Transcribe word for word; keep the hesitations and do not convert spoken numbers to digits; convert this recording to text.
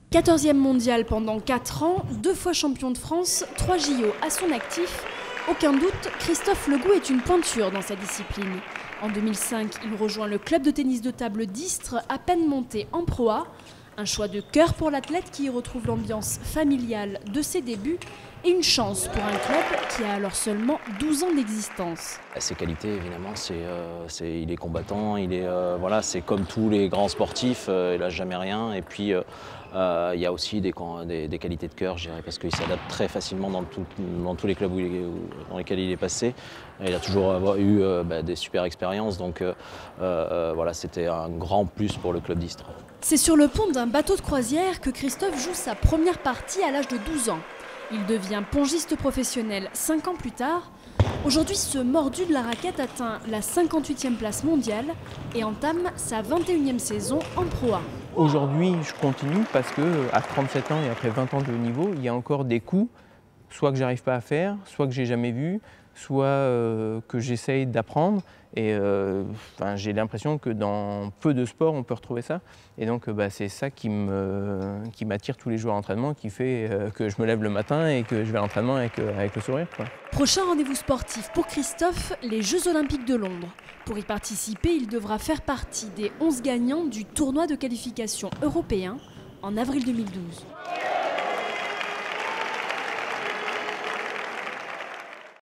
quatorzième mondial pendant quatre ans, deux fois champion de France, trois J O à son actif. Aucun doute, Christophe Legout est une pointure dans sa discipline. En deux mille cinq, il rejoint le club de tennis de table d'Istres, à peine monté en Pro A. Un choix de cœur pour l'athlète qui y retrouve l'ambiance familiale de ses débuts et une chance pour un club qui a alors seulement douze ans d'existence. Ses qualités, évidemment, c'est, euh, c'est, il est combattant, il est, euh, voilà, c'est comme tous les grands sportifs, euh, il lâche jamais rien. Et puis, euh, euh, il y a aussi des, des, des qualités de cœur, je dirais, parce qu'il s'adapte très facilement dans, tout, dans tous les clubs où il est, dans lesquels il est passé. Et il a toujours eu euh, bah, des super expériences, donc euh, euh, voilà, c'était un grand plus pour le club d'Istres. C'est sur le pont d'un bateau de croisière que Christophe joue sa première partie à l'âge de douze ans. Il devient pongiste professionnel cinq ans plus tard. Aujourd'hui, ce mordu de la raquette atteint la cinquante-huitième place mondiale et entame sa vingt et unième saison en Pro A. Aujourd'hui, je continue parce qu'à trente-sept ans et après vingt ans de haut niveau, il y a encore des coups, soit que j'arrive pas à faire, soit que j'ai jamais vu, soit euh, que j'essaye d'apprendre. Et euh, enfin, j'ai l'impression que dans peu de sports, on peut retrouver ça. Et donc, bah, c'est ça qui me, qui m'attire tous les jours à l'entraînement, qui fait euh, que je me lève le matin et que je vais à l'entraînement avec, euh, avec le sourire, quoi. Prochain rendez-vous sportif pour Christophe, les Jeux Olympiques de Londres. Pour y participer, il devra faire partie des onze gagnants du tournoi de qualification européen en avril deux mille douze.